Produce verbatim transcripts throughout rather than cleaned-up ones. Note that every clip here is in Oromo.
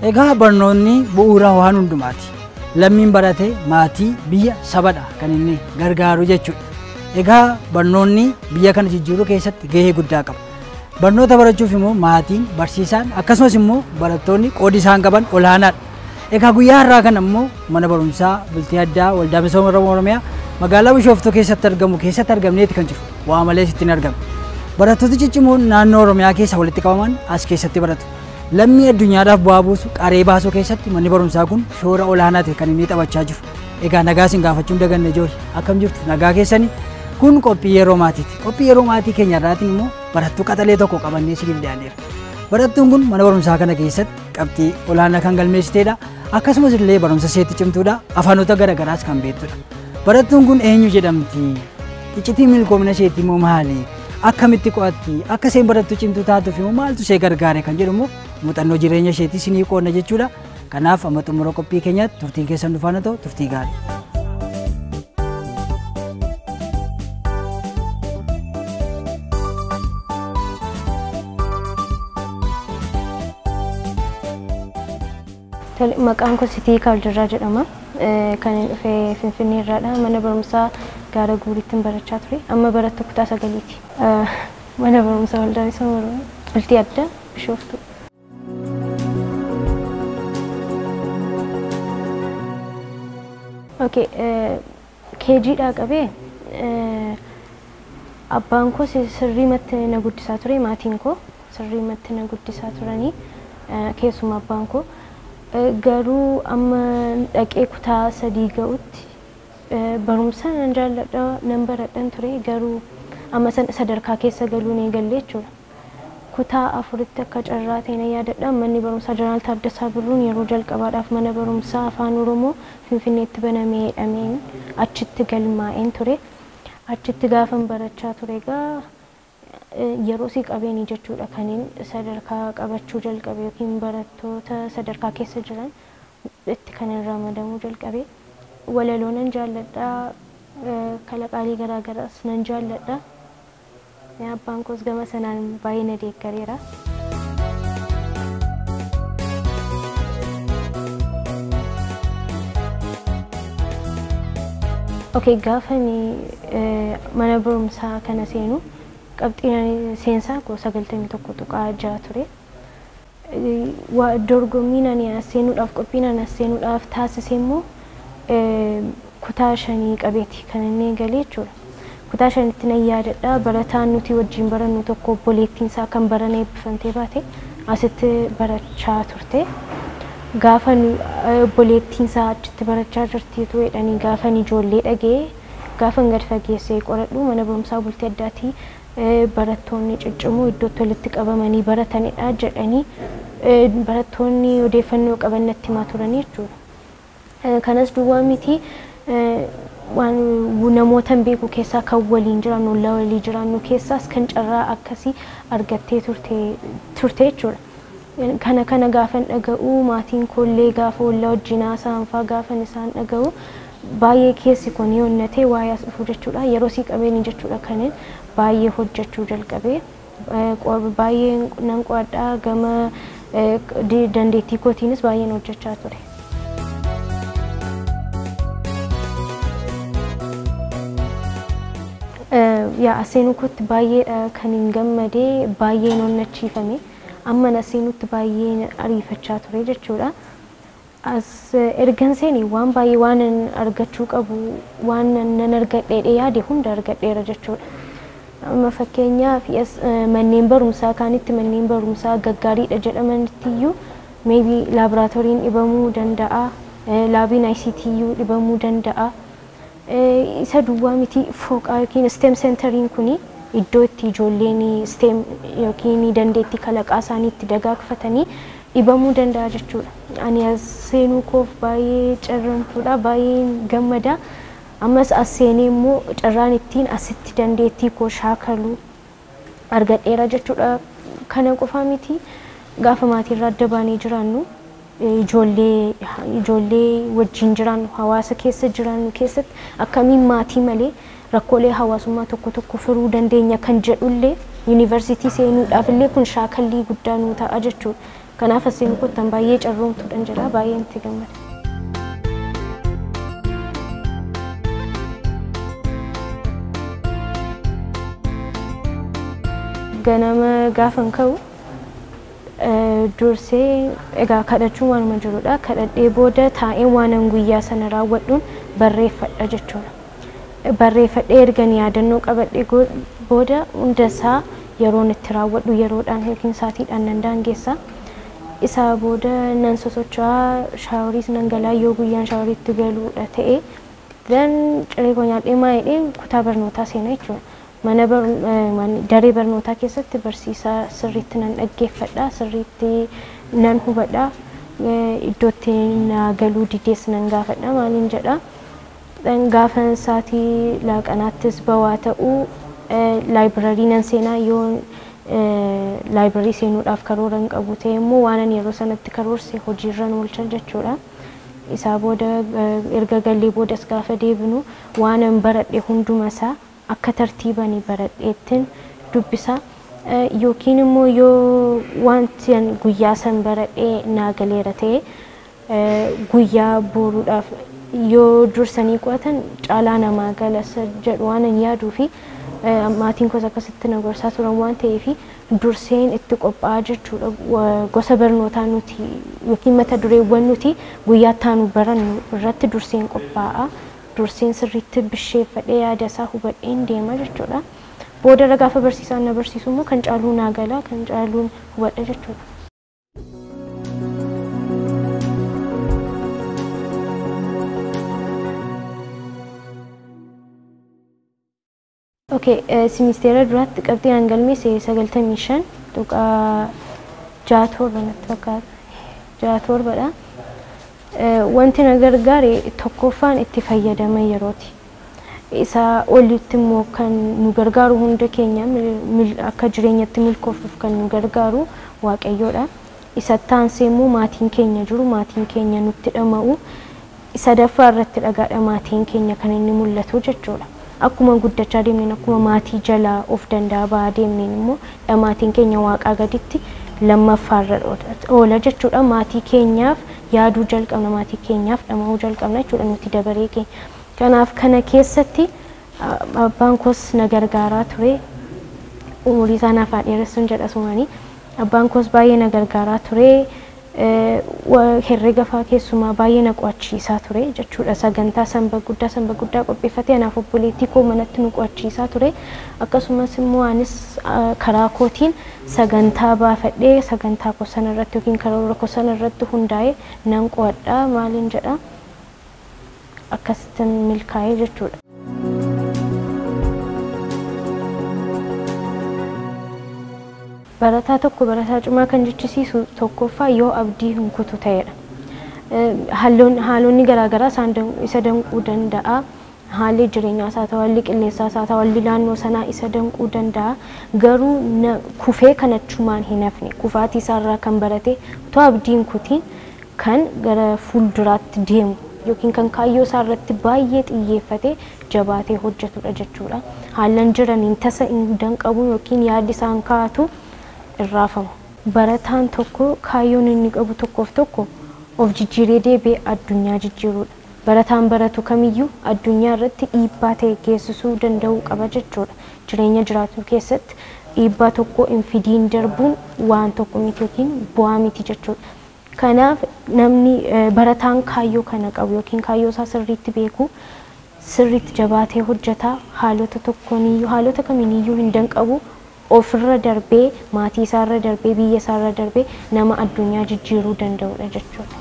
Egaa barnoonni bu'uura waan hundumaati. Lammiin barate maatii biyya sabadha kan inni gargaaru jechuudha. Egaa barnoonni biyya kana jijjiiruu keessatti gahee guddaa qaba. Barnoota barachuuf immoo maatiin, barsiisaan akkasumas immoo barattoonni qoodi isaan qaban olaanaadha. Egaa guyyaa har'aa kana immoo mana barumsaa bultii addaa waldaa misooma Oromiyaa magaalaa Bishooftuu keessatti argamu keessatti argamneeti kan jiru. Waa malee sitti hin argamu. Barattoota ciccimoon naannoo Oromiyaa keessa walitti qabaman as keessatti baratu. Lammii addunyaadhaaf bu'aa buusu qaree baasuu keessatti manni barumsaa kun shoora olaanaati kan inni taphachaa jiru. Egaa nagaa isin gaafachuun daganne ijoollee akkam jirtu nagaa keessanii kun qophii yeroo maatiiti. Qophii yeroo maatii keenya irraatiin immoo barattuu qaxalee tokko qabannee isiniif dhiyaanneera. Barattuun kun mana barumsaa kana keessatti qabxii olaanaa kan galmeessiteedha. Akkasumas illee barumsa isheetti cimtuudha. Afaanota garaagaraas kan beektudha. Barattuun kun eenyu jedhamti? Iccitii milkoomina isheetii immoo maali? Akkamitti qo'atti? Akka isheen barattuu cimtuu taatuuf immoo maaltu ishee gargaare kan jedhu immoo muuxannoo jireenya isheetii isinii qoonna jechuudha. Kanaaf amma xumura qophii keenyaatti turtiin keessan dhufaana ta'u turtii gaarii. Maqaan koo Sitii Kaaldirraa jedhama. Kan dhufee Finfinnee irraadha. Mana barumsaa Gaara Guuriitti barachaa ture. Amma barattuu kutaa sagaliiti. Mana barumsaa waldaa misooma Oromiyaa bultii addaa Bishooftuu. Okay, keejiidhaa qabee abbaan koo sirriimatti na guddisaa ture, maatiin koo sirriimatti na guddisaa turanii keessumaa abbaan koo garuu amma dhaqee kutaa sadii ga'utti barumsa nan jaalladha nan baradhan ture garuu amma sadarkaa keessa galuun eegalle jechuudha. Kutaa afuritti akka carraa ta'e na yaadadha. Manni barumsaa Jeneraal Taaddasaa Birruun yeroo jalqabaadhaaf mana barumsaa afaan Oromoo Finfinneetti banamee jedhameen achitti galmaa'een ture. Achitti gaafan barachaa ture egaa yeroo sii qabeenii jechuudha kaniin sadarkaa qabachuu jalqabe yookiin barattoota sadarkaa keessa jiran itti kan ramadamuu jalqabe. Walaloo nan jaalladha, kalaqaalee garaagaraas nan jaalladha. Abbaan koos gama sanaan baay'ee na deeggareera. Okay, gaafani mana barumsaa kana seenu qabxiin seensaa koo sagaltamii tokko tuqaa ja'a ture. Dorgommiin ani as seenuudhaaf qophiin ani as seenuudhaaf taasise immoo kutaa shanii qabeeti kan inni galee jechuudha. Kutaa shanitti nan yaadadha. Barataan nuti wajjin barannu tokko obboleettiin isaa kan barana eebbifamtee baate asitti barachaa turte. Gaafa obboleettiin isaa achitti barachaa jirtiitu jedhanii gaafan ijoollee dhagee gaafan gad fageessee qoradhu mana barumsaa bultii addaatii barattoonni ciccimoo iddootti walitti qabamanii baratanidha jedhanii barattoonni odeeffannoo qaban natti himaa turanii jechuudha. Kanas duwwaa miti waan namoota beeku keessaa kan waliin jiraannu ollaa walii jiraannu keessaas kan carraa akkasii argattee turte turte jechuudha. Kana kana gaafan dhaga'u maatiin koollee gaafa ollaa wajjin haasa'anfaa gaafan isaan dhaga'u baay'ee keessi kun yoonnatee waa'ee as dhufu jechuudha. Yeroo sii qabeenii jechuudha kaniin baay'ee hojjechuu jalqabee baay'ee nan qo'adhaa gama dandeettii kootiinis baay'een hojjechaa ture. Yaa aseenuu kootti baay'ee kan hin gammadee baay'een onnachiifame amma aseenuutti baay'ee ariifachaa ture jechuudha. As ergan seenii waan baay'ee waan argachuu qabu waan nan argadhee yaade hunda argadheera jechuudha. Amma fakkeenyaaf manneen barumsaa kaanitti manneen barumsaa gaggaariidha jedhamanitti iyyuu maybe laaboraatooriin dhibamuu danda'a, laabiin I C T iyyuu dhibamuu danda'a. Isa duwwaa miti fooqaa yookiin STEM centeriin kuni iddoo itti ijoolleen STEM yookiin dandeettii kalaqaa isaanii itti dagaagfatanii dhibamuu danda'a jechuudha. Ani as seenuu koof baay'ee carraantuudha, baay'ee gammada. Ammas as seenee immoo carraan ittiin asitti dandeettii koo shaakaluu argadheera jechuudha. Kana qofaa miti gaafa maatiirraa adda baanee jiraannu ijoollee ijoollee wajjin jiraannu hawaasa keessa jiraannu keessatti akkamiin maatii malee rakkoolee hawaasummaa tokko tokko furuu dandeenya kan jedhullee yuunivarsiitii seenuudhaaf illee kun shaakallii guddaa nuu ta'a jechuudha. Kanaaf asiin kottan baay'ee carroomtuudhaan jira baay'ee itti gammada. Ganama gaafan ka'u dursee egaa kadhachuun waanuma jirudha. Kadhadhee booda taa'ee waanan guyyaa sana raawwadhuun barreeffadha jechuudha. Barreeffadhee ergan yaadannoo qabadhee booda hundasaa yeroon itti raawwadhu yeroodhaan yookiin saatiidhaan nan daangeessa. Isaa booda nan sosocho'aa shaaworiis nan galaa yoo guyyaan shaaworiitti galuudha ta'e dan ciree koo nyaadhee maayidhee kutaa barnootaa seena jechuudha. Mana daree barnootaa keessatti barsiisaa sirriitti nan dhaggeeffadha, sirriitti nan hubadha, iddootti na galuu didees nan gaafadha maaliin jedha. Gaafan saatii laaqanaattis bawaa ta'uu laayibirarii nan seenaa yoo laayibirarii seenuudhaaf karoora hin qabu ta'e immoo waanan yeroo sanatti karoorse hojiirra oolcha jechuudha. Isaa booda erga gallee boodas gaafa deebinu waanan baradhe hunduma isaa akka tartiibanii baradheettiin dubbisa yookiin immoo yoo wanti guyyaa san baradhee naa galeera ta'e guyyaa boruudhaaf yoo dursanii qo'atan caalaa namaa gala jedhu waan hin yaaduu fi maatiin koos akkasitti na gorsaa turan waan ta'eef durseen itti qophaa'aa jechuudha. Gosa barnootaa nuti yookiin mata dureewwan nuti guyyaa taanu barannu irratti durseen qophaa'a. Durseen sirriitti bisheeffadhee yaada isaa hubadheen deema jechuudha. Booda gaafa barsiisaan na barsiisu immoo kan caaluu naa gala kan caaluun hubadha jechuudha. Okay, semestera duratti qabxii aan galmeesse sagaltamii shan tuqaa ja'a torba natti fakkaata. Ja'a torbadha. Wanti na gargaare tokkoffaan itti fayyadama yerooti. Isa olitti immoo kan nu gargaaru hunda keenya akka jireenyatti milkoofuuf kan nu gargaaru Waaqayyoodha. Isa taansee immoo maatiin keenya jiru, maatiin keenya nutti dhama'u. Sadaffaa irratti dhagaadha maatiin keenya kan inni mul'atu jechuudha. Akkuma guddachaa deemneen akkuma maatii jalaa of danda'a ba'aa deemneen immoo maatiin keenya Waaqaa gaditti lammaffaarra oola jechuudha. Maatii keenyaaf yaaduu jalqabna, maatii keenyaaf dhama'uu jalqabna jechuudha nuti dabaree keenya. Kanaaf kana keessatti abbaan koos na gargaaraa ture. Umurii isaa naaf haa dheeressuun jedha sumanii. Abbaan koos baay'ee na gargaaraa ture. Herrega fa'aa keessumaa baay'ee na qo'achiisaa ture jechuudha. Sagantaa sanba guddaa sanba guddaa qopheeffatee anaaf obboleettii koo manatti nu qo'achiisaa ture. Akkasumas immoo anis karaa kootiin sagantaa baafadhee sagantaa koo sanarratti yookiin karoora koo sanarratti hundaa'ee nan qo'adha maaliin jedha akkasittiin milkaa'ee jechuudha. Barataa tokko barataa cimaa kan jechisiisu tokkoffaa yoo abdii hin kutu ta'edha. Haalonni garaagaraa isa danquu danda'a. Haalli jireenyaa isaa ta'u, haalli qilleensaa isaa ta'u, haalli naannoo sanaa isa danquu danda'a. Garuu kufee kan achumaan hin hafne, kufaatii isaarraa kan barate, utuu abdii hin kutiin kan gara fuulduraatti deemu yookiin kan kaayyoo isaarratti baay'ee xiyyeeffatee jabaatee hojjetudha jechuudha. Haallan jiraniin tasa hin danqabu yookiin yaaddi isaan kaa'atu irraafamu. Barataan tokko kaayyoon inni qabu tokkoof tokko of jijjiiree deebi'ee addunyaa jijjiirudha. Barataan baratu kamiyyuu addunyaa irratti dhiibbaa ta'e geessisuu danda'uu qaba jechuudha. Jireenya jiraatu keessatti dhiibbaa tokko hin fidiin darbuun waan tokko miti yookiin bu'aa miti jechuudha. Kanaaf namni barataan kaayyoo kana qabu yookiin kaayyoo isaa sirriitti beeku sirriitti jabaatee hojjetaa haalota tokkoniyyuu haalota kamiiniyyuu hin danqabu. Ofirra darbee maatii isaarra darbee biyya isaarra darbee nama addunyaa jijjiiruu danda'udha jechuudha.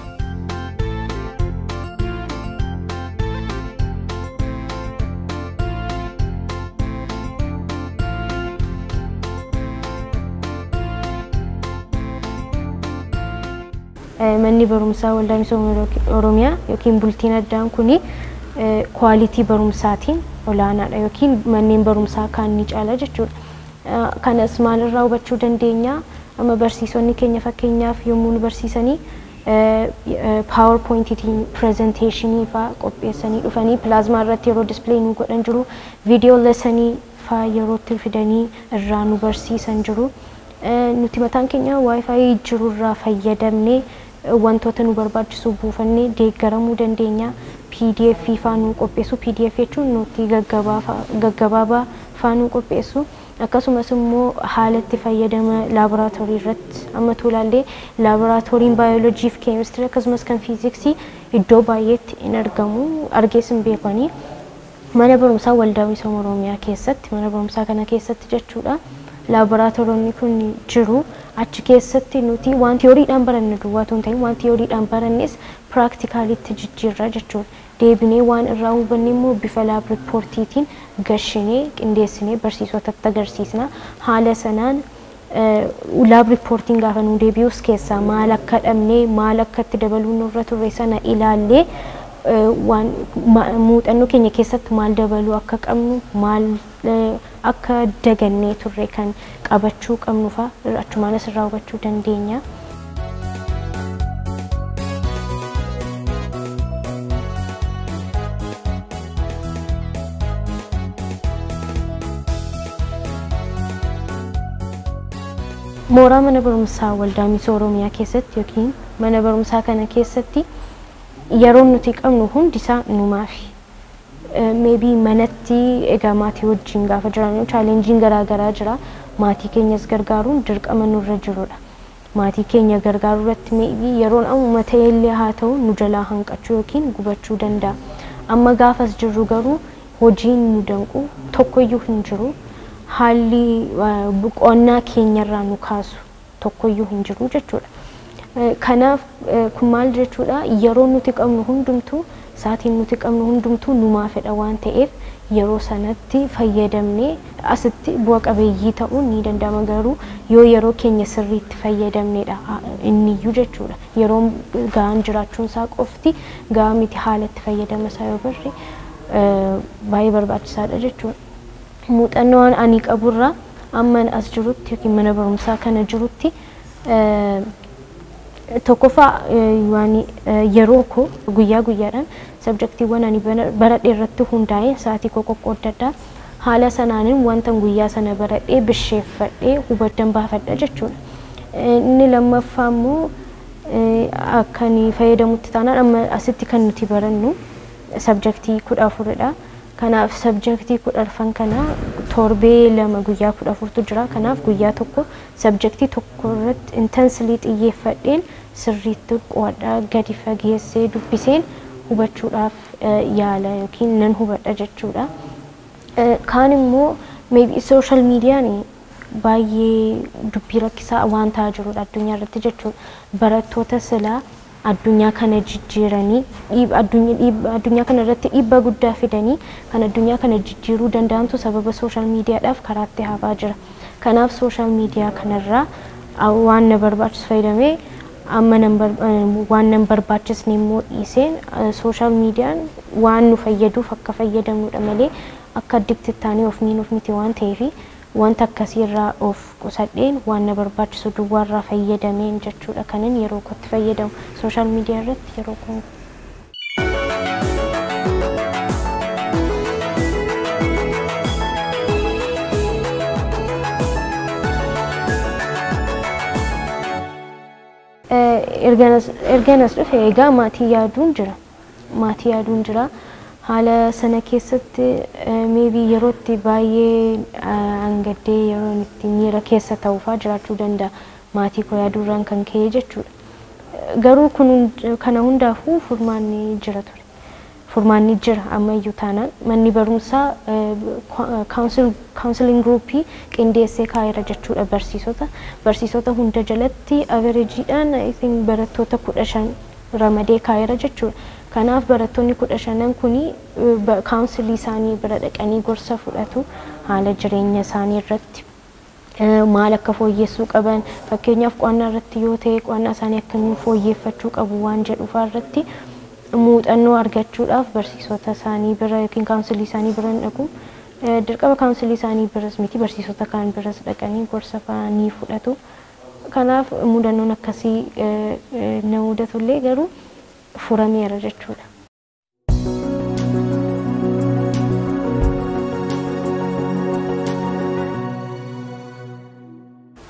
Manni barumsaa waldaa misooma Oromiyaa yookiin bultiin addaan kuni kwaalitii barumsaatiin olaanaadha yookiin manneen barumsaa kaan ni caala jechuudha. Kanas maalirraa hubachuu dandeenya? Amma barsiisonni keenya fakkeenyaaf yommuu nu barsiisanii PowerPointiin presentationii fa'aa qopheessanii dhufanii pilaazmaa irratti yeroo display nu godhan jiru, viidiyoo lesanii fa'aa yeroo itti fidanii irraa nu barsiisan jiru. nuti mataan keenya wifi jirurraa fayyadamnee wantoota nu barbaachisu buufannee deeggaramuu dandeenya. P D F faanuu qopheessu. P D F jechuun nuti gaggabaabaa faanuu qopheessu. Akkasumas immoo haala itti fayyadama laaboraatoorii irratti amma tuulaallee laaboraatooriin baayoloojii fi keemistirii akkasumas kan fiiziksii iddoo baay'eetti in argamu argeessin beekanii mana barumsaa waldaa misooma Oromiyaa keessatti mana barumsaa kana keessatti jechuudha. Laaboraatooroonni kun jiru achi keessatti nuti waan tiyooriidhaan baranne duwwaa ta'uu hin ta'in waan tiyooriidhaan barannes piraktikaalitti jijjiirra jechuudha. Deebinee waan irraa hubanne immoo bifa laab riippoortiitiin gashinee qindeessinee barsiisotatti agarsiisna. Haala sanaan laab riippoortiin gaafa nu deebi'us keessaa maal akka dhabnee maal akka itti dabaluu nurra turre sana ilaallee waan muuxannoo keenya keessatti maal dabaluu akka qabnu maal akka dagannee turre kan qabachuu qabnu fa'a achumaanas irraa hubachuu dandeenya. Mooraa mana barumsaa waldaa misooma Oromiyaa keessatti yookiin mana barumsaa kana keessatti yeroo nuti qabnu hundisaa numaafi. Maybe manatti egaa maatii wajjin gaafa jiran chaalenjiin garaa garaa jira. Maatii keenyas gargaaruun dirqama nurra jirudha. Maatii keenya gargaaruu irratti maybe yeroon amma ta'ellee haa ta'u nu jalaa hanqachuu yookiin gubachuu danda'a. Amma gaafas jirru garuu hojiin nu danqu tokkoyyuu hin jiru. Haalli boqonnaa keenyarraa nu kaasu tokkoyyuu hin jiru jechuudha. Kanaaf kun maal jechuudha yeroo nuti qabnu hundumtuu saatiin nuti qabnu hundumtuu numaa fedha waan ta'eef yeroo sanatti fayyadamnee asitti bu'a qabeeyyii ta'uun ni danda'ama garuu yoo yeroo keenya sirriitti fayyadamneedha inniyyuu jechuudha. Yeroo gahaan jiraachuun isaa qofti gahaa miti haala itti fayyadama isaa yoo barre baay'ee barbaachisaadha jechuudha. Muuxannoon ani qaburraa amma as jirutti yookiin mana barumsaa kana jirutti tokkoffaa waan yeroo koo guyyaa guyyaadhaan sabjektiiwwan ani baradhee irratti hundaa'ee sa'aatii koo qoqqooddadha. Haala sanaanin wanta guyyaa sana baradhee bisheeffadhee hubaddan baafadha jechuudha. Inni lammaffaa immoo akkan fayyadamutti taanaan amma asitti kan nuti barannu sabjektii kudha afuridha. Kanaaf sabjektii kudha arfan kana torbee lama guyyaa kudha afurtu jira. Kanaaf guyyaa tokko sabjektii tokko irratti intensely xiyyeeffadheen sirriitti qo'adhaa gadi fageessee dubbiseen hubachuudhaaf yaala yookiin nan hubadha jechuudha. Kaan immoo maybe social meediyaan baay'ee dubbii rakkisaa waan ta'aa jirudha addunyaa irratti jechuudha. Barattoota silaa addunyaa kana jijjiiranii addunyaa kana irratti dhiibbaa guddaa fidanii kan addunyaa kana jijjiiruu danda'antu sababa social miidiyaadhaaf karaatti hafaa jira. Kanaaf social miidiyaa kanarraa waan na barbaachisu fayyadamee amma waan nan barbaachisne immoo dhiiseen social miidiyaan waan nu fayyaduuf akka fayyadamnudha malee akka addicted taanee of niin of miti waan ta'eef wanta akkasiirraa of qusadheen waan na barbaachisu duwwaarraa fayyadameen jechuudha kanan yeroo kootti fayyadamu social media irratti yeroo kun erganas erganas dhufe egaa maatii yaaduun jira maatii yaaduun jira haala sana keessatti maybe yerootti baay'ee angaddee yeroo itti miira keessa ta'uufaa jiraachuu danda'a maatii koo yaaduurraan kan ka'e jechuudha garuu kun kana hundaafuu furmaanni jira ture furmaanni jira ammayyuu taanaan manni barumsaa counseling groupii qindeessee kaa'eera jechuudha barsiisota barsiisota hunda jalatti averageedhaan I think barattoota kudha shan ramadee kaa'eera jechuudha. Kanaaf barattoonni kudha shanan kuni counselii isaanii bira dhaqanii gorsa fudhatu haala jireenya isaanii irratti maal akka fooyyessuu qaban fakkeenyaaf qo'annaa irratti yoo ta'e qo'annaa isaanii akkamiin fooyyeffachuu qabu waan jedhuufaa irratti muuxannoo argachuudhaaf barsiisota isaanii bira yookiin counselii isaanii bira dhaqu dirqama counselii isaanii biras miti barsiisota kaan biras dhaqanii gorsa faanii fudhatu. Kanaaf muudannoon akkasii na mudatullee garuu furameera jechuudha.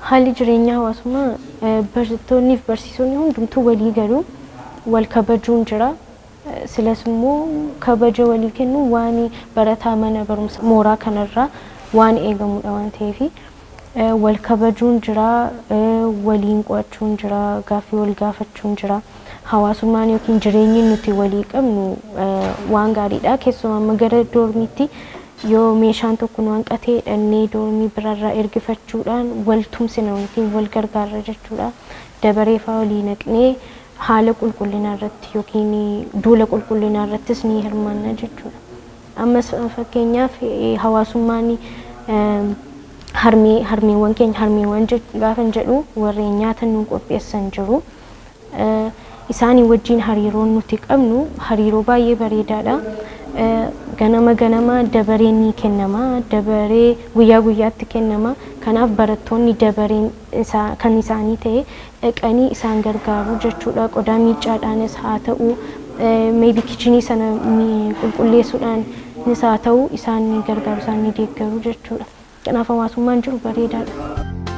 haalli jireenya hawaasummaa barattoonni fi barsiisonni hundumtuu walii galuu wal kabajuun jira. Silas immoo kabaja walii kennu waan barataa mana barumsa mooraa kanarraa waan eegamudha waan ta'eef wal kabajuun jira, waliin qo'achuun jira, gaaffii wal gaafachuun jira. Hawaasummaan yookiin jireenyi nuti walii qabnu waan gaariidha. Keessumaa gara doormiitti yoo meeshaan tokko nu hanqatee dhannee doormii biraarraa ergifachuudhaan wal tumsina yookiin wal gargaarra jechuudha. Dabaree fa'aa walii naqnee haala qulqullinaa irratti yookiin duula qulqullinaa irrattis ni hirmaanna jechuudha. Ammas fakkeenyaaf hawaasummaan harmee harmeewwan keenya harmeewwan gaafan jedhu warreen nyaata nu qopheessan jiru. Isaanii wajjin hariiroon nuti qabnu hariiroo baay'ee bareedaadha. Ganama ganama dabareen ni kennama, dabaree guyyaa guyyaatti kennama. Kanaaf barattoonni dabareen kan isaanii ta'e dhaqanii isaan gargaaru jechuudha. Qodaa miiccaadhaanis haa ta'u, maybe kichinii sana qulqulleessuudhaanis haa ta'u isaan gargaaru, isaan ni deeggaru jechuudha. Kanaaf hawaasummaan jiru bareedaadha.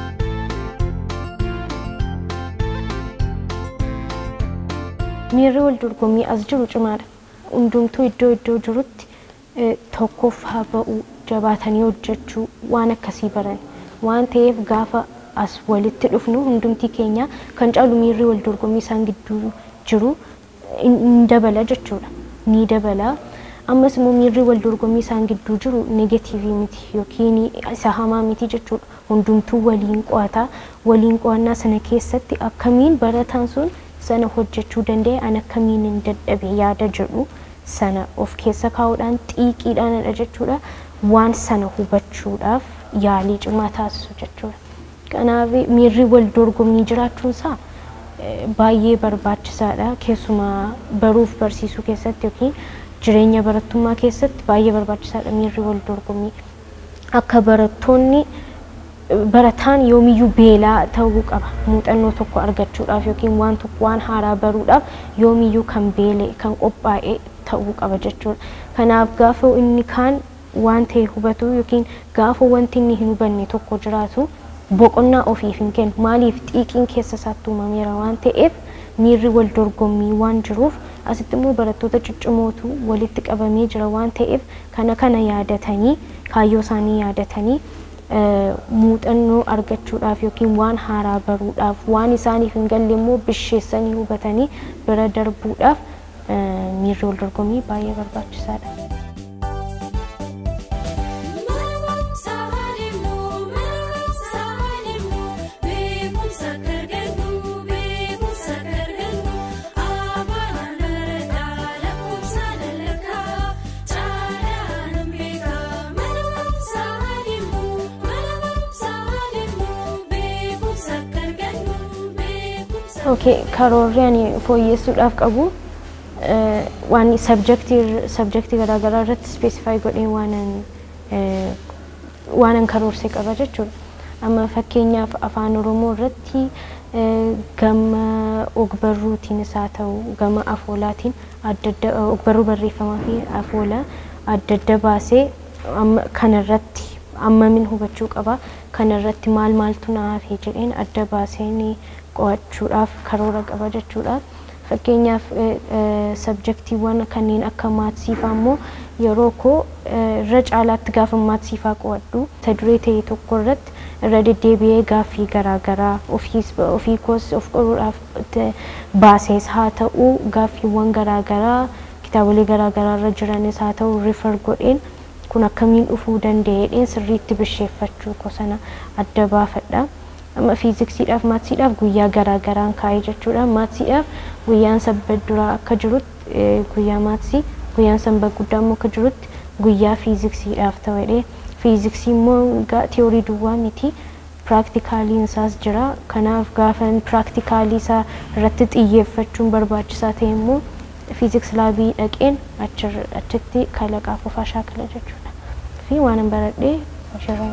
Miirri wal dorgommii as jiru cimaadha. Hundumtuu iddoo iddoo jirutti tokkoof haa ba'u, jabaatanii hojjechuu waan akkasii baran waan ta'eef gaafa as walitti dhufnu hundumtii keenya kan caalu miirri wal dorgommii isaan gidduu jiru ni dabala jechuudha. Ni dabala. Ammas immoo miirri wal dorgommii isaan gidduu jiru negatiivii miti yookiin isa hamaa miti jechuudha. Hundumtuu waliin qo'ata. Waliin qo'annaa sana keessatti akkamiin barataan sun sana hojjechuu danda'e an akkamiin hin dadhabe yaada jedhu sana of keessa kaa'uudhaan xiiqiidhaanidha jechuudha. Waan sana hubachuudhaaf yaalii cimaa taasisu jechuudha. Kanaaf miirri wal dorgommii jiraachuun isaa baay'ee barbaachisaadha. Keessumaa baruuf barsiisuu keessatti yookiin jireenya barattummaa keessatti baay'ee barbaachisaadha miirri wal dorgommii. Akka barattoonni barataan yoomiyyuu beelaa ta'uu qaba. Muuxannoo tokko argachuudhaaf yookiin waan tokko waan haaraa baruudhaaf yoomiyyuu kan beele kan qophaa'e ta'uu qaba jechuudha. Kanaaf gaafa inni kaan waan ta'e hubatu yookiin gaafa wanti inni hin hubanne tokko jiraatu boqonnaa ofiif hin kennu. Maaliif xiiqiin keessa isaatti uumameera waan ta'eef miirri wal dorgommii waan jiruuf asitti immoo barattoota ciccimootu walitti qabamee jira waan ta'eef kana kana yaadatanii kaayyoo isaanii yaadatanii muuxannoo argachuudhaaf yookiin waan haaraa baruudhaaf waan isaaniif hin galle immoo bisheessanii hubatanii bira darbuudhaaf miirri wal dorgommii baay'ee barbaachisaadha. Okay, karoorri ani fooyyessuudhaaf qabu waan subjectii subjectii garaa garaa irratti specify godhee waanan waanan karoorsee qaba jechuudha. Amma fakkeenyaaf afaan Oromoo irratti gama ogbarruutiin isaa ta'u gama afoolaatiin adda adda ogbarruu barreeffamaa fi afoolaa adda adda baasee kana irratti ammamin hubachuu qaba. Kana irratti maal maaltu naaf jedheen adda baaseen qo'achuudhaaf karoora qaba jechuudha. Fakkeenyaaf subjectiiwwan kanneen akka maatsiifaa immoo yeroo koo irra caalaatti gaafa maatsiifaa qo'adhu ta duree ta'e tokko irratti irra deddeebi'ee gaaffii garaa garaa ofiis ofii koos of qoruudhaaf baasees haa ta'u gaaffiiwwan garaa garaa kitaabolee garaa garaa irra jiranis haa ta'u refer godheen kun akkamiin dhufuu danda'eedhaan sirriitti bisheeffachuu koo sana adda baafadha. Amma fiiziksiidhaaf maatsiidhaaf guyyaa garaa garaan kaa'ee jechuudha. Maatsiidhaaf guyyaan sanbata duraa akka jirutti guyyaa maatsii guyyaan sanbata guddaa immoo akka jirutti guyyaa fiiziksiidhaaf ta'edha. Fiiziksii immoo tiyoorii duwwaa miti piraaktikaalii isaas jira. Kanaaf gaafa piraaktikaalii isaa irratti xiyyeeffachuun barbaachisaa ta'e immoo fiiziks laabii dhaqeen achitti kalaqaaf ofaa shaakala jechuudha. Fi waan baradhee ashirraa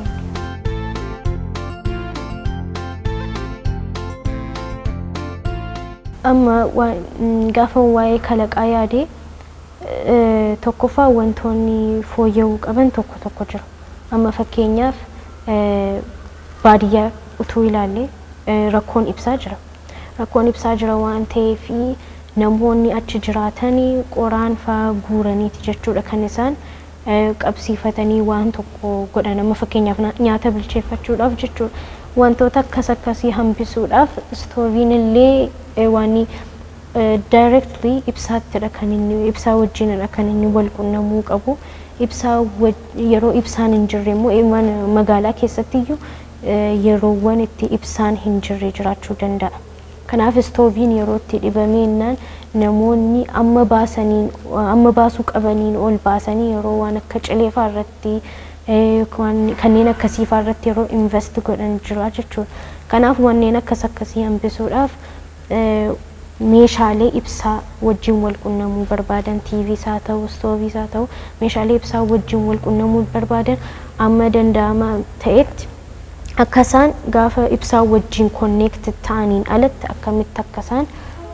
amma gaafa waa'ee kalaqaa yaadee tokkoffaa wantoonni fooyya'uu qaban tokko tokko jiru. Amma fakkeenyaaf baadiyyaa utuu ilaalle rakkoon ibsaa jira. Rakkoon ibsaa jira waan ta'eef namoonni achi jiraatanii qoraan faa guuraniiti jechuudha kan isaan qabsiifatanii waan tokko godhan. Amma fakkeenyaaf nyaata bilcheeffachuudhaaf jechuudha. Wantoota akkas akkasii hambisuudhaaf istooviin illee waan directly ibsaattidha kan inni ibsaa wajjinidha kan inni wal qunnamuu qabu. Ibsaa yeroo ibsaan hin jirre immoo magaalaa keessatti iyyuu yeroowwan itti ibsaan hin jirre jiraachuu danda'a. Kanaaf istooviin yeroo itti dhibameennan namoonni amma baasaniin amma baasuu qabaniin ol baasanii yeroo waan akka cileefaa irratti kanneen akkasii faa irratti yeroo invest godhan jira jechuudha. Kanaaf wanneen akkas akkasii hambisuudhaaf meeshaalee ibsaa wajjin wal qunnamuu barbaadan T V haa ta'u istoovii haa ta'u meeshaalee ibsaa wajjin wal qunnamuu barbaadan amma danda'ama ta'etti akkasaan gaafa ibsaa wajjin connect ta'aniin alatti akkamitti akkasaan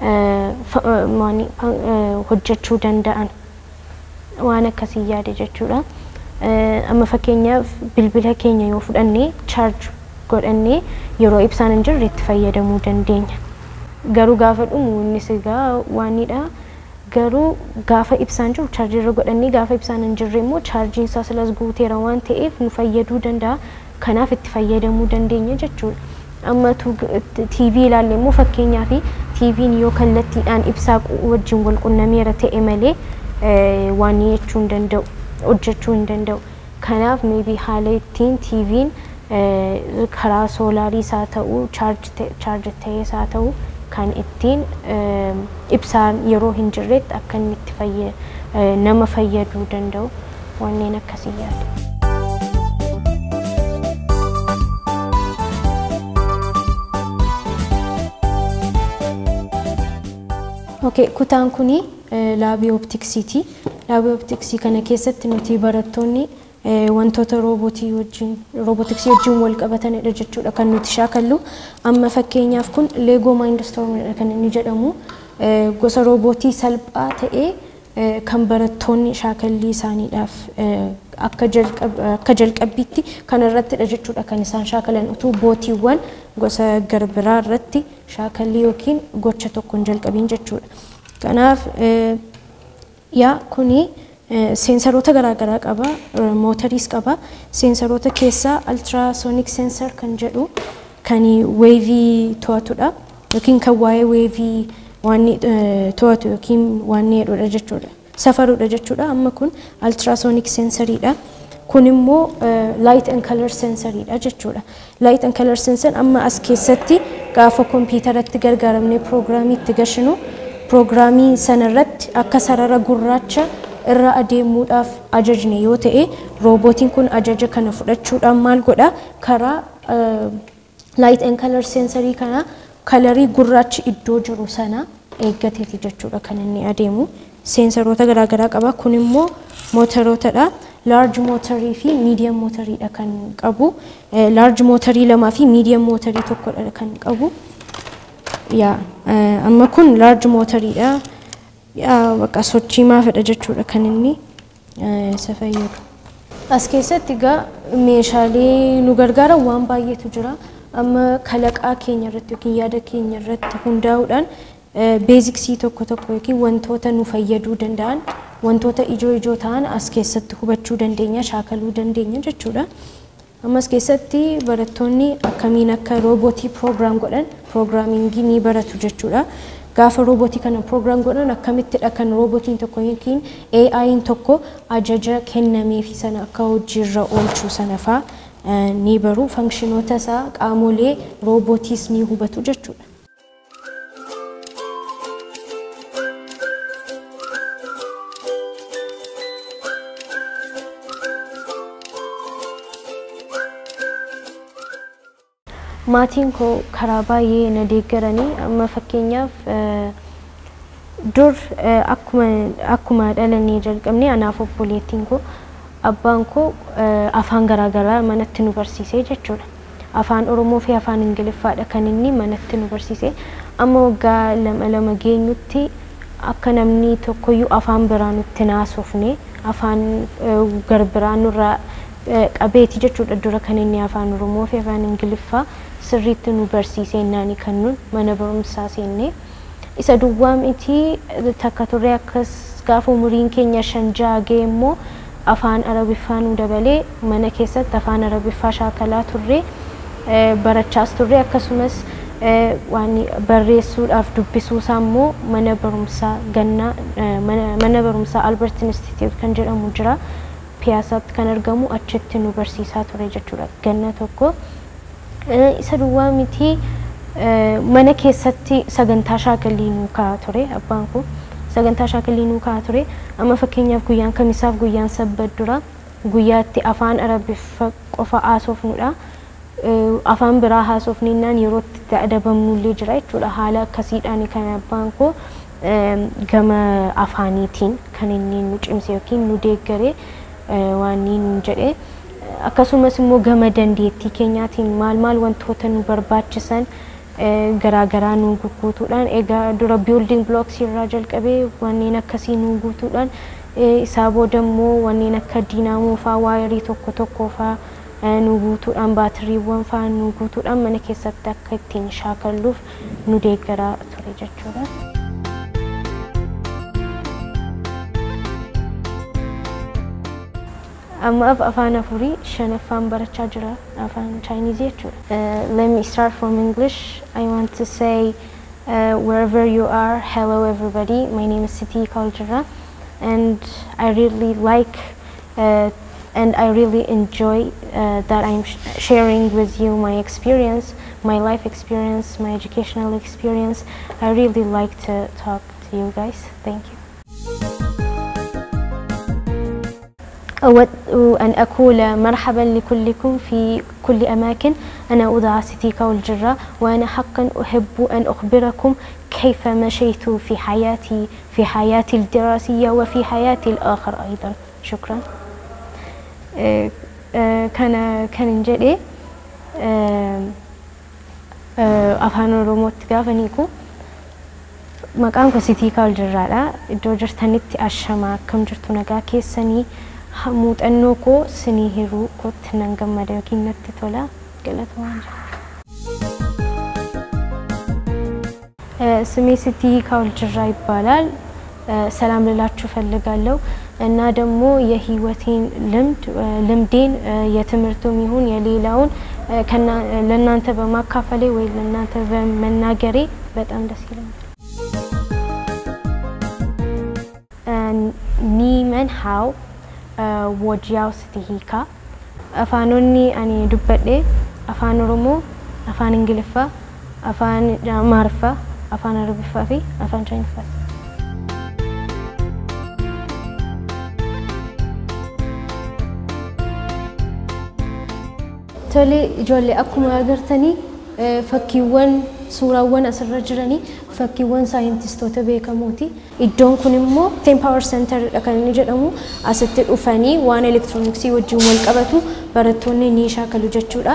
hojjechuu danda'an waan akkasii yaade jechuudha. Amma fakkeenyaaf bilbila keenya yoo fudhannee charge godhannee yeroo ibsaan hin jirre itti fayyadamuu dandeenya. Garuu gaafa dhumu innis egaa waanidha. Garuu gaafa ibsaan jiru charge irra godhannee gaafa ibsaan hin jirre immoo chargiin isaa silas guuteera waan ta'eef nu fayyaduu danda'a. Kanaaf itti fayyadamuu dandeenya jechuudha. Amma T V ilaalle immoo fakkeenyaaf T V'n yoo kallattiidhaan ibsaa wajjin wal qunnameera ta'e malee waan jechuu hin danda'u. Hojjechuu hin danda'u. Kanaaf maybe haala ittiin T V'n karaa soolaarii haa ta'u charge ta'ee haa ta'u kan ittiin ibsaan yeroo hin jirretti akka inni itti nama fayyaduu danda'u wanneen akkasii yaadu. Okay, kutaan kuni laabii optiksiiti. Laabii optiksii kana keessatti nuti barattoonni wantoota roobotii wajjin roobotiksii wajjin wal qabatanidha jechuudha kan nuti shaakallu. Amma fakkeenyaaf kun Lego Mindstormidha kan inni jedhamu gosa roobotii salphaa ta'ee kan barattoonni shaakallii isaaniidhaaf akka akka jalqabbiitti kan irrattidha jechuudha kan isaan shaakalan utuu bootiiwwan gosa garbiraa irratti shaakallii yookiin gocha tokko hin jalqabiin jechuudha. Kanaaf yaa kuni seensaroota garaagaraa qaba, mootariis qaba. Seensaroota keessaa ultrasonic sensor kan jedhu kan weevii to'atudha yookiin kan waa'ee weevii waan to'atu yookiin waan jedhudha jechuudha. Safarudha jechuudha. Amma kun ultrasonic sensoriidha. Kun immoo light and color sensoriidha jechuudha. Light and color sensor amma as keessatti gaafa kompiitaratti gargaaramnee piroograamii itti gashinu piroograamii sanarratti akka sarara gurraacha irra adeemuudhaaf ajajne yoo ta'e roobotiin kun ajaja kana fudhachuudhaan maal godha karaa light and color sensorii kana kalarii gurraachi iddoo jiru sana eeggateeti jechuudha kan inni adeemu. Seensaroota garaagaraa qaba. Kun immoo mootorootadha. Large motorii fi medium motoriidha kan qabu. Large motorii lamaa fi medium motorii tokkodha kan qabu. Yaa amma kun large motoriidha. Yaa bakka sochii maafidha jechuudha kan inni isa fayyadu. As keessatti egaa meeshaalee nu gargaaran waan baay'eetu jira. Amma kalaqaa keenya irratti yookiin yaada keenya irratti hundaa'uudhaan beeziksii tokko tokko yookiin wantoota nu fayyaduu danda'an wantoota ijoo ijoo ta'an as keessatti hubachuu dandeenya shaakaluu dandeenya jechuudha. Ammas keessatti barattoonni akkamiin akka roobotii proogiraam godhan proogiraamingii ni baratu jechuudha. Gaafa roobotii kana proogiraam godhan akkamittidha kan roobotiin tokko yookiin A I'n tokko ajaja kennameefi sana akka hojiirra oolchuu sana faa ni baru. Fankshinoota isaa qaamolee roobotiis ni hubatu jechuudha. Maatiin koo karaa baay'ee na deeggaranii amma fakkeenyaaf dur akkuma akkuma dhalanii jalqabnee anaaf obboleettiin koo abbaan koo afaan garaagaraa manatti nu barsiisee jechuudha. Afaan Oromoo fi afaan Ingiliffaadha kan inni manatti nu barsiisee. Amma waggaa lama lama geenyutti akka namni tokkoyyuu afaan biraa nutti naasofne afaan garbiraa nurraa qabeeti jechuudha dura kan inni afaan Oromoo fi afaan Ingiliffaa sirriitti nu barsiisee naani kan nun mana barumsaa seenne isa duwwaa miti takka turre akkas gaafa umuriin keenya shan jaagee immoo afaan Arabiffaa nu dabalee mana keessatti afaan Arabiffaa shaakalaa turre barachaas turre akkasumas waan barreessuudhaaf dubbisuusaa immoo mana barumsaa ganna mana barumsaa Albert Institute kan jedhamu jira piyaasatti kan argamu achitti nu barsiisaa ture jechuudha ganna tokko isa duwwaa miti mana keessatti sagantaa shaakalii nu kaa ture abbaan kun sagantaa shaakalii nu kaa ture amma fakkeenyaaf guyyaan kamisaaf guyyaan sabbat dura guyyaatti afaan Arabiffaa qofa haasofnudha afaan biraa haasofneenaan yerootti adabamnullee jira jechuudha haala akkasiidhaan kan abbaan koo gama afaaniitiin kan inni nu cimse yookiin nu deeggaree waan inni jedhe akkasumas immoo gama dandeettii keenyaatiin maal maal wantoota nu barbaachisan garaagaraa nu guutuudhaan egaa dura building blocks irraa jalqabee wanneen akkasii nu guutuudhaan isaa booda immoo wanneen akka diinaamoo faa waayarii tokko tokko faa nu guutuudhaan baatiriiwwan faa nu guutuudhaan mana keessatti akka ittiin shaakalluuf nu deeggaraa ture jechuudha. Amma afaan afurii shanaffaan barachaa jira afaan Chinese jechuudha. Let me start from English. I want to say uh, wherever you are, hello everybody. My name is Siti Kaljara and I really like uh, and I really enjoy uh, that I'm sh sharing with you my experience, my life experience, my educational experience. I really like to talk to you guys. Thank you. أود أن أقول مرحبا لكلكم في كل أماكن. أنا أدعى سيتي كولجرة وأنا حقا أحب أن أخبركم كيف مشيت في حياتي في حياتي الدراسية وفي حياتي الآخر أيضا. شكرا. كان كان جدي أفهم روموت كافنيكو مقام كسيتي كولجرة لا دوجرتني أشما كم جرتنا كيسني حمود أنوكو سنيهرو كوت نانجم مدركين نتطلع قلت وانجا سمي ستي كولجرة يبالال سلام لله تشوف اللي قالوا أن دمو يهيوتين لمد لمدين يتمرتم يهون يليلون كنا لنا نتبع ما كفلي ولا نتبع من ناجري بدأم دسيلون نيمن هاو وجياو ستيهيكا أفانوني أني دبّدي أفان رومو أفان إنجليفا أفان معرفة أفان عربي في أفان شينفا تولي جولي أكو ما قرتني فكيوان سوراوان أسر جراني فكيوان ساينتستوتا بيكاموتي إدون كنمو تيم باور سنتر أكان نجرمو أستر أفاني وان إلكترونيكسي وجومل كبتو براتوني نيشا كلو جتشورا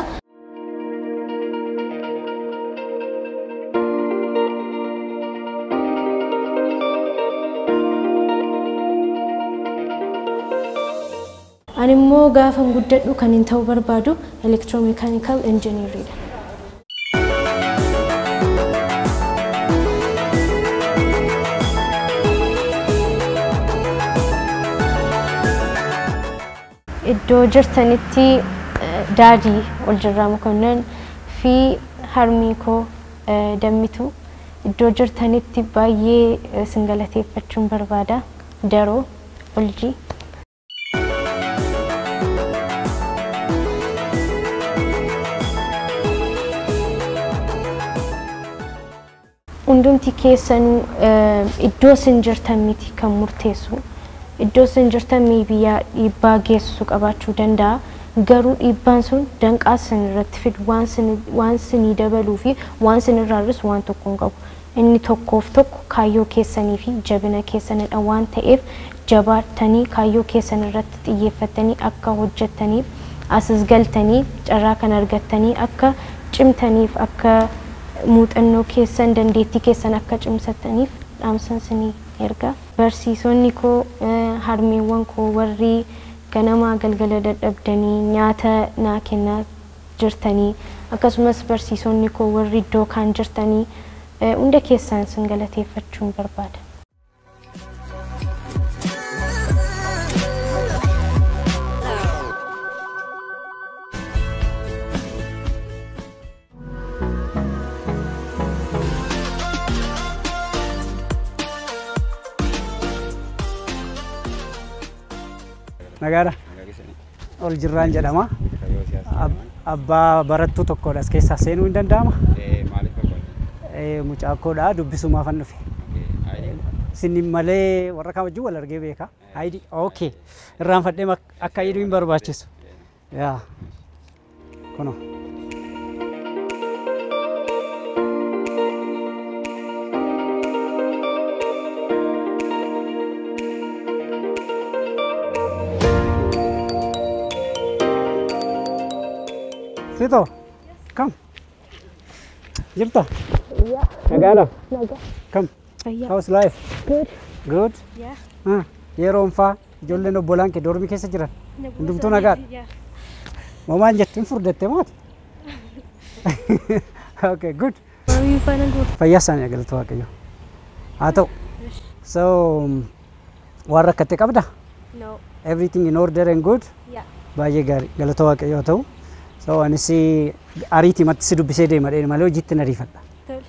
أنمو غافن قدرتو كان انتو بربادو electromechanical engineering. إدو جرتنتي دادي والجرام كونن في هرميكو دميتو إدو جرتنتي باي سنغلتي فتشون بربادا دارو والجي undumti keessanu iddoo sin jirtan miti kan murteessu iddoo sin jirtan miibiya dhiibbaa geessu qabaachuu danda'a garuu dhiibbaan sun danqaa sin irratti fidu waan sin waan sinii dabaluu fi waan sin irraarris waan tokko hin qabu inni tokkoof tokko kaayyoo keessanii fi jabina keessanidha waan ta'eef jabaatanii kaayyoo keessan irratti xiyyeeffatanii akka hojjettaniif asas galtanii carraa kan argattanii akka cimtaniif akka muuxannoo keessan dandeettii keessan akka cimsattaniif dhaamsan sinii erga barsiisonni koo harmeewwan koo warri ganama galgala dadhabdanii nyaata naa kennaa jirtanii akkasumas barsiisonni koo warri iddoo kaan jirtanii hunda keessan sin galateeffachuun barbaada. Nagara ol jirraan jedhama. Abbaa barattuu tokkodha as keessaa seenuu hin danda'ama? Maaliif mucaakoodha dubbisumaaf an dhufe. Isin malee warra kaan wajjin wal argee beeka. Ayidi okay. Irraanfadhee akka ayiduu hin barbaachisu. Yaa kuno. Sito, come. Jirta? Yeah. Nagala? Naga. Come. Yeah. How's life? Good. Good? Yeah. Ah, yeroon faa ijoolleen obbolaan kee dormii keessa jiran. Hundumtuu nagaadha. Yeah. Moomaan jettiin furdatte mooti? Okay, good. Are you fine and good? Fayyaa isaanii galata Waaqayyo. Haa ta'u. So, waan rakkatte qabda? No. Everything in order and good? Yeah. Baay'ee gaarii galata Waaqayyo haa ta'u. So anis ariitii matti si dubbisee deema dheedha malee hojiitti na riifadha.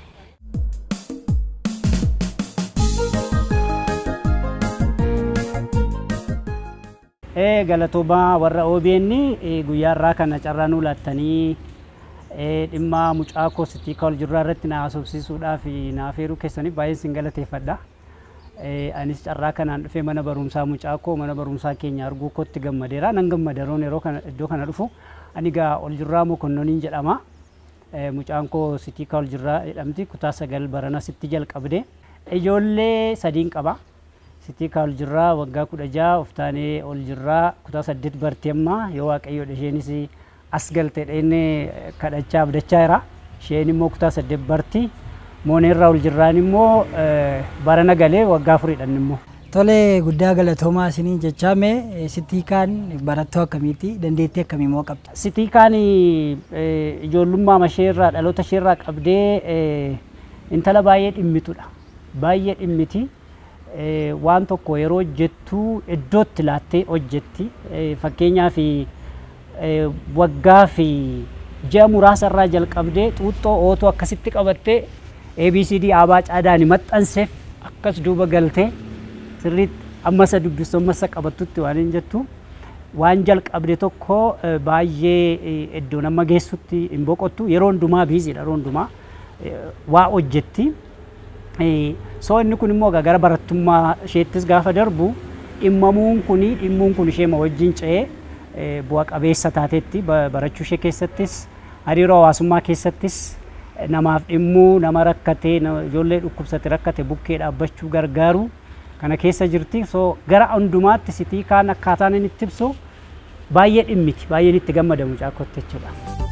Ee galatoomaa warra O B N guyyaa irraa kana carraa nuu laattanii dhimma mucaa koo City College jirraa irratti na haasofsiisuudhaaf na affeeruu keessaniif baay'ee sin galateeffadha. Anis carraa kanaan dhufee mana barumsaa mucaa koo mana barumsaa keenya arguu kootti gammadeera. Nan gammadaroon yeroo kana iddoo kana dhufu ani gaa ol jirraa Mokonnooniin jedhama. Mucaan koo City College jirraa jedhamti kutaa sagal barana sitti jalqabde. Ijoollee sadiin qaba. City College jirraa waggaa kudha jaha uftaanee ol jirraa kutaa saddeet bartee amma yoo Waaqayyoodha isheenis as galteedha inni kadhachaa abdachaa jira. Isheen immoo kutaa saddeet barti. Mooneerraa ol jirraan immoo barana galee waggaa afuriidhaan immoo. Tole guddaa galatoomaa isiniin jechaa mee City kaan barattuu akkamiiti dandeettii akkamii moo qabda? City kaan ijoollummaa isheerraa dhaloota isheerraa qabdee intala baay'ee dhimmitudha. Baay'ee dhimmiti. Waan tokko yeroo hojjettu iddootti laattee hojjetti. Fakkeenyaaf waggaa fi ji'a muraasarraa jalqabdee xuuxxoo ootoo akkasitti qabattee A B C D abaa caadaan maxxanseef akkas duuba galtee sirriitti ammasa dubbistu ammasa qabattutti waan hin jettu waan jalqabde tokko baay'ee iddoo nama geessutti hin boqottu yeroo hundumaa biiziidha yeroo hundumaa waa hojjetti. So inni kun immoo gara barattummaa isheettis gaafa darbu dhimmamuun kuni dhimmuun kun ishee ma wajjin ce'ee bu'a qabeessa taatetti barachuu ishee keessattis hariiroo hawaasummaa keessattis namaaf dhimmuu nama rakkate ijoollee dhukkubsate rakkate bukkee dhaabbachuu gargaaru kana keessa jirti. So gara hundumaatti City kaan akkaataan inni itti ibsu baay'ee dhimmiti baay'ee itti gammadamu caakotte jechuudha.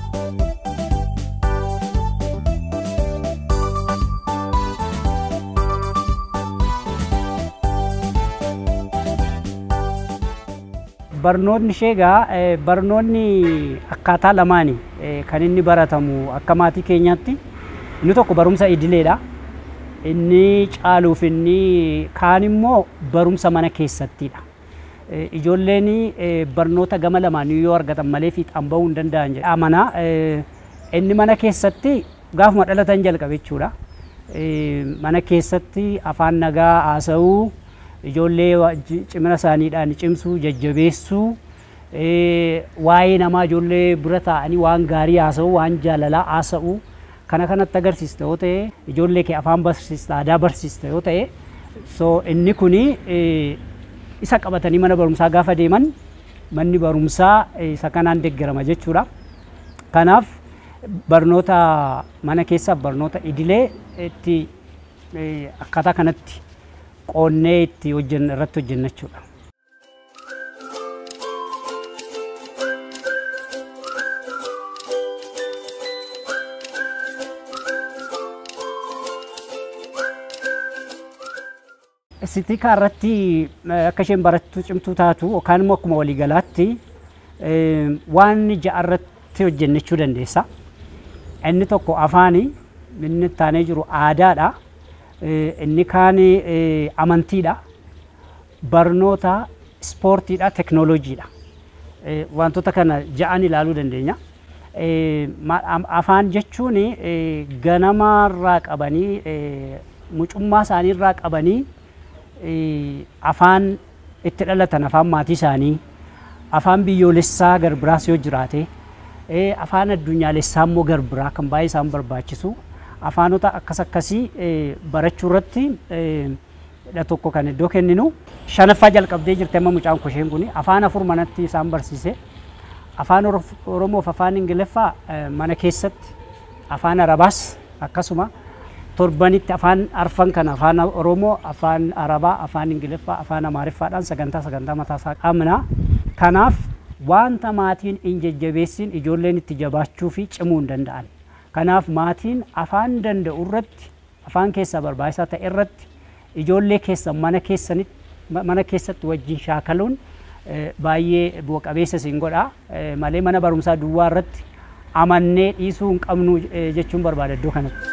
Barnoonni ishee egaa barnoonni akkaataa lamaani kan inni baratamu akka maatii keenyaatti inni tokko barumsa idileedha. Inni caaluuf inni kaan immoo barumsa mana keessattidha. Ijoolleen barnoota gama lamaan yoo argatan malee fiixaan bahuu hin danda'an jedha. Mana inni mana keessatti gaafuma dhalatan jalqabe jechuudha. Mana keessatti afaan nagaa haasa'uu ijoollee cimina isaaniidhaan cimsuu jajjabeessuu waa'ee namaa ijoollee bira taa'anii waan gaarii haasa'uu waan jaalalaa haasa'uu kana kanatti agarsiista yoo ta'e ijoollee kee afaan barsiista aadaa barsiista yoo ta'e so inni kuni isa qabatanii mana barumsaa gaafa deeman manni barumsaa isa kanaan deeggarama jechuudha. Kanaaf barnoota mana keessaaf barnoota idilee itti akkaataa kanatti qoonnee itti hojjenna irratti hojjenna jechuudha. Sitika irratti akka isheen barattu cimtuu taatu yookaan immoo akkuma waliigalaatti waan ja'a irratti hojjennechuu dandeessa. Inni tokko afaani, inni taanee jiru aadaadha, inni kaan amantiidha, barnoota, ispoortiidha, teknooloojiidha. Wantoota kana ja'an ilaaluu dandeenya. Afaan jechuun ganamarraa qabanii mucummaa isaaniirraa qabanii afaan itti dhalatan afaan maatii isaanii, afaan biyyoolessaa garbiraas yoo jiraate, afaan addunyaalessaa immoo garbiraa kan baay'ee isaan barbaachisu afaanota akkas akkasii barachuu irratti dha tokko kan iddoo kenninu. Shanaffaa jalqabdee jirte amma mucaan kusheen kun afaan afur manatti isaan barsiise. Afaan Oromoo fi afaan Ingiliffaa mana keessatti, afaan Arabaas akkasuma torbanitti afaan arfan kan afaan Oromoo, afaan Arabaa, afaan Ingiliffaa, afaan Amaariffaadhaan sagantaa sagantaa mataa isaa qabna. Kanaaf wanta maatiin hin jajjabeessin ijoolleen itti jabaachuu fi cimuu hin danda'an. Kanaaf maatiin afaan danda'u irratti, afaan keessaa barbaachisaa ta'e irratti ijoollee keessa mana keessanitti mana keessatti wajjin shaakaluun baay'ee bu'a qabeessa siin godha. Malee mana barumsaa duwwaa irratti amannee dhiisuu hin qabnu jechuun barbaada iddoo kanatti.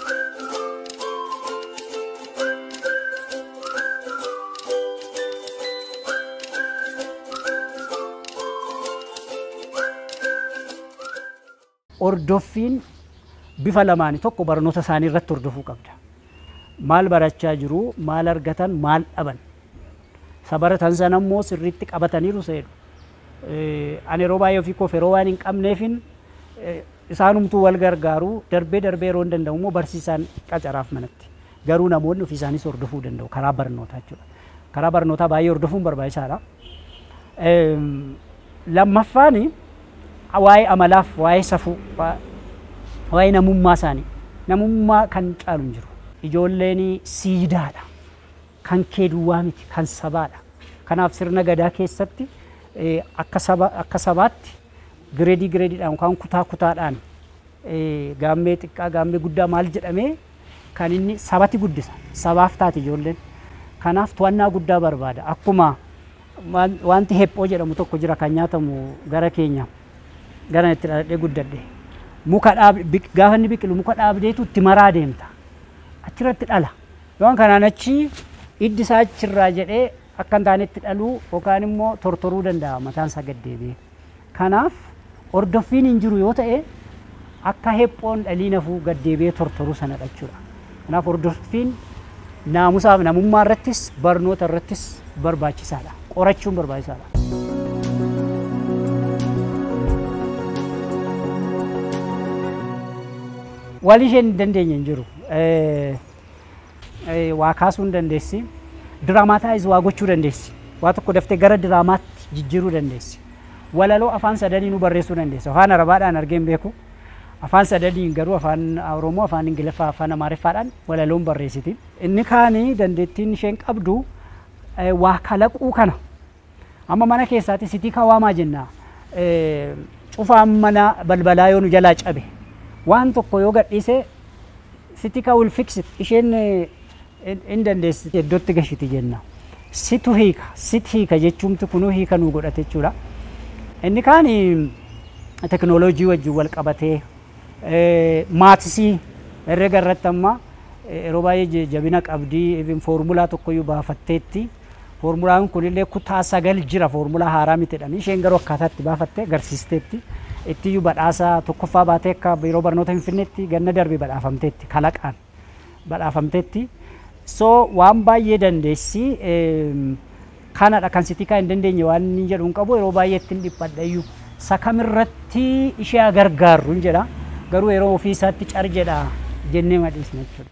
Ordoffiin bifa lamaanii, tokko barnoota isaanii irratti hordofuu qabda. Maal barachaa jiru, maal argatan, maal dhaban. Sabaratan sana immoo sirriitti qabataniiru seedu. Ani yeroo baay'ee ofii koof yeroo waan hin qabneefin isaanumtuu wal gargaaru darbee darbee yeroo hin danda'u immoo barsiisaan qacaraaf manatti. Garuu namoonni ofii isaanis hordofuu danda'u karaa barnootaa jechuudha. Karaa barnootaa baay'ee hordofuun barbaachisaadha. Lammaffaan waa'ee amalaaf, waa'ee safuu, waa'ee namummaa isaanii. Namummaa kan caalu hin jiru. Ijoolleen siidaadha. Kan kee duwwaa miti, kan sabaadha. Kanaaf sirna gadaa keessatti akka saba akka sabaatti gireedii gireediidhaan yookaan kutaa kutaadhaan gaammee xiqqaa gaammee guddaa maal jedhamee kan inni sabati guddisa. Sabaaf taati ijoolleen. Kanaaf to'annaa guddaa barbaada. Akkuma wanti hephoo jedhamu tokko jira kan nyaatamu gara keenya gara itti dhaladhee guddadhe. Muka dhaab gaafa inni biqilu muka dhaabdeetu itti maraa deemta. Achirratti dhala. Waan kanaan achi iddi isaa achirraa jedhee akka hin taanetti dhaluu yookaan immoo tortoruu danda'a mataan isaa gad deebi'ee. Kanaaf hordoffiin hin jiru yoo ta'e akka hephoon dhalii nafuu gad deebi'ee tortoruu sana jechuudha. Kanaaf hordoffiin naamusaaf namummaa irrattis barnoota irrattis barbaachisaadha. Qorachuun barbaachisaadha. Wal isheen hin dandeenye hin jiru. Waa kaasuu hin dandeessi. Diraamaataayiz waa gochuu dandeessi. Waa tokko daftee gara diraamaatti jijjiiruu dandeessi. Walaloo afaan sadanii nu barreessuu dandeessa. Afaan Arabaadhaan argeen beeku. Afaan sadanii garuu afaan Oromoo, afaan Ingiliffaa, afaan Amaariffaadhaan walaloon barreessiti. Inni kaanii dandeettiin isheen qabdu waa kalaquu kana. Amma mana keessaatti sitii kawaamaa jenna. Cufaan mana balbalaa yoo nu jalaa cabe. Waan tokko yoo gadhiise sitii ka will fix it. Isheen in dandeessi iddootti gashiti jenna. Situ hiika, sit hiika jechuumti kunuu hiika nuu godhate jechuudha. Inni kaanii teknooloojii wajjin wal qabatee maatisii herrega irratti amma yeroo baay'ee jabina qabdii even foormulaa tokkoyyuu baafatteetti. Foormulaan kunillee kutaa sagal jira foormulaa haaraa mitidhaan isheen garuu akkaataatti baafattee agarsiisteetti. Ittiyyuu badhaasa tokkoffaa baatee akka yeroo barnoota Finfinneetti ganna darbe badhaafamteetti kalaqaan badhaafamteetti. So waan baay'ee dandeessi kanadha kan sitii kaa hin dandeenye waan inni jedhu hin qabu yeroo baay'eetti hin dhiphadhayyuu sakamirratti ishee gargaarru hin jedha garuu yeroo ofii isaatti car jedha jennee madhiisna jechuudha.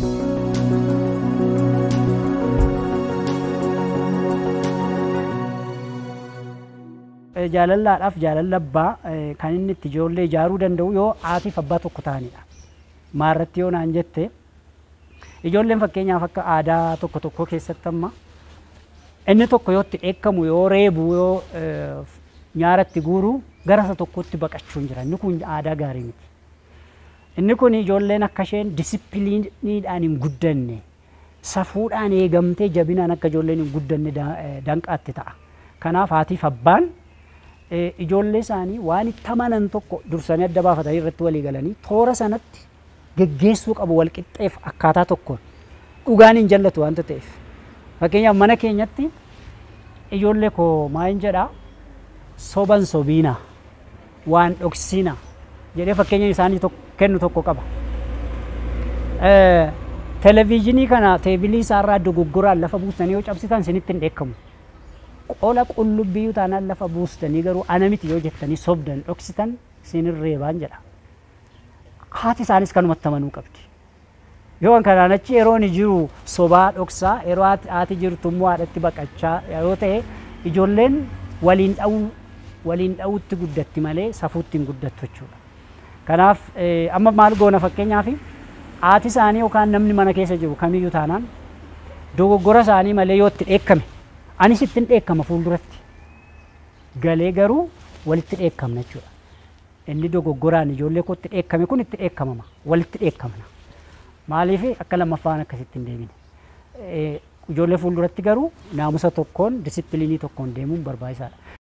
Jaalallaadhaaf jaalalabbaa kan inni itti ijoollee ijaaruu danda'u yoo haatiif abbaa tokko ta'anidha. Maarratti yoo naan jette ijoolleen fakkeenyaaf akka aadaa tokko tokko keessatti amma inni tokko yoo itti dheekkamu yoo reebu yoo nyaaratti guuru gara isa tokkotti baqachuun jira. Inni kun aadaa gaarii miti. Inni kun ijoolleen akka isheen disipiliiniidhaan hin guddanne safuudhaan eegamtee jabinaan akka ijoolleen hin guddanne danqaatti ta'a. Kanaaf haatiif abbaan ijoollee isaanii waan itti amanan tokko dursanii adda baafatanii irratti walii galanii toora sanatti geggeessuu qabu wal qixxeef akkaataa tokkoon dhugaan hin jallatu waanta ta'eef. Fakkeenyaaf mana keenyatti ijoollee koo maal jedhaa soban sobiina waan dhoksina jedhee fakkeenya isaanii kennu tokko qaba. Televiizyinii kana teebilii isaarraa dogoggoraan lafa buustanii yoo cabsitan isinitti hin dheekkamu. Qola qullubbii taanaan lafa buustanii garuu ana miti yoo jettanii sobdan dhoksitan isin reebaan jedha. Haati isaanis kanumatti amanuu qabdi. Yoo kanaan achi yeroo ni jiru sobaa dhoksaa yeroo haati jirtu immoo haadhatti baqachaa yoo ta'e ijoolleen waliin dha'uu waliin dha'uutti guddatti malee safuutti hin guddattu jechuudha. Kanaaf amma maal goona fakkeenyaaf haati isaanii yookaan namni mana keessa jiru kamiyyuu taanaan dogoggora isaanii malee yoo itti dheekkame anis ittiin dheekkama fuulduratti galee garuu walitti dheekkamna jechuudha. Inni dogoggoraan ijoollee koo itti dheekkame kun itti dheekkamama walitti dheekkamna. Maaliif akka lammaffaan akkasitti hin deemine. Ijoollee fuulduratti garuu naamusa tokkoon disipiliinii tokkoon deemuun barbaachisaadha.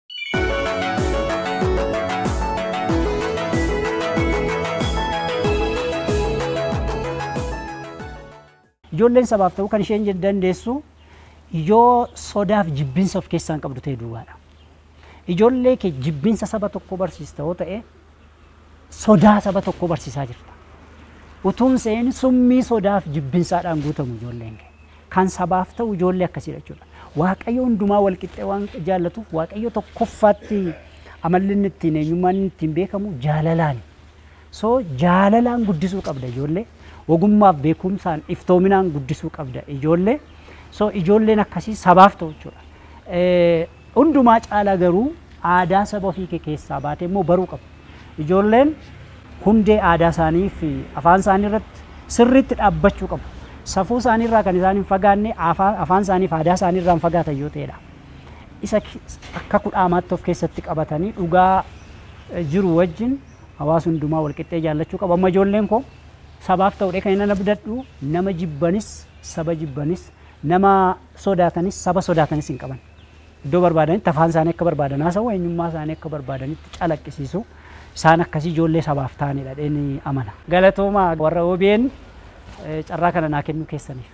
Ijoolleen sabaaf ta'uu kan isheen dandeessu yoo sodaaf jibbinsa of keessaan qabdu ta'e duwwaadha. Ijoollee kee jibbinsa saba tokko barsiista yoo ta'e sodaa saba tokko barsiisaa jirta. Utuun seen summii sodaaf jibbinsaadhaan guutamu ijoolleen kee. Kan sabaaf ta'u ijoollee akkasiidha jechuudha. Waaqayyo hundumaa wal qixxee waan jaallatuuf Waaqayyo tokkoffaatti amalli inni ittiin eenyummaan inni ittiin beekamu jaalalaani. So jaalalaan guddisuu qabda ijoollee. Ogummaaf beekumsaan iftoominaan guddisuu qabda ijoollee. So ijoolleen akkasii sabaaf ta'u jechuudha. Hundumaa caalaa garuu aadaa saba ofii keessaa baatee immoo baruu qabu. Ijoolleen hundee aadaa isaanii fi afaan isaanii irratti sirriitti dhaabbachuu qabu. Safuu isaanii irraa kan isaan hin fagaanne afaan isaanii fi aadaa isaanii irraa hin fagaatan yoo ta'edha. Isa akka kudhaamaatti of keessatti qabatanii dhugaa jiru wajjin hawaasa hundumaa wal qixxee jaallachuu qabu. Amma ijoolleen koo sabaaf ta'uudhaan kan inni abdadhu nama jibbanis saba jibbanis nama sodaatanis saba sodaatanis hin qaban. Iddoo barbaadanitti afaan isaanii akka barbaadan haasa'u eenyummaa isaanii akka barbaadanitti calaqqisiisu. Isaan akkasii ijoollee sabaaf ta'anidha jedheen amana. Galatooma warra O B N carraa kana naa kennuu keessaniif.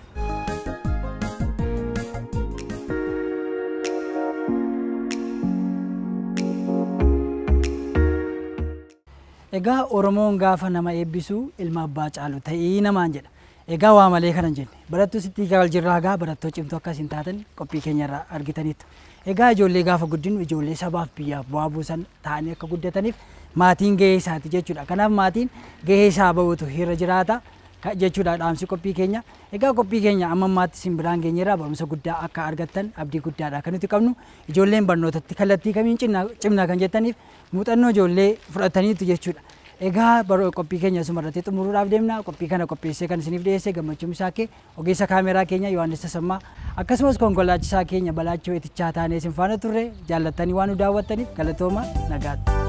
Egaa Oromoon gaafa nama eebbisu ilma abbaa caalu ta'ii namaan jedha. Egaa waa malee kana hin jenne barattuu sitti gaal jirraa gaa barattoo cimtuu akkas hin taatan qophii keenyarraa argitaniitu. Egaa ijoollee gaafa guddinu ijoollee sabaaf biyyaaf bu'aa buusan ta'anii akka guddataniif maatiin gahee isaati jechuudha. Kanaaf maatiin gahee isaa bahuutu irra jiraata jechuudha dhaamsi qophii keenya. Egaa qophii keenya amma ammaatti isin biraan geenyeerraa barumsa guddaa akka argattan abdii guddaadha kan nuti qabnu. Ijoolleen barnootatti kallattii kamiin cimna kan jettaniif muuxannoo ijoollee fudhataniitu jechuudha. Egaa baroo qophii keenya asumarratti xumuruudhaaf deemna. Qophii kana qopheessee kan isiniif dhiyeesse gammachuun isaa kee ogeessa kaameraa keenya Yohaannis Tasammaa akkasumas konkolaachisaa keenya Balaachoo Itichaa taanee isin faana turre jaallattanii waan nu daawwattaniif galatooma nagaatti.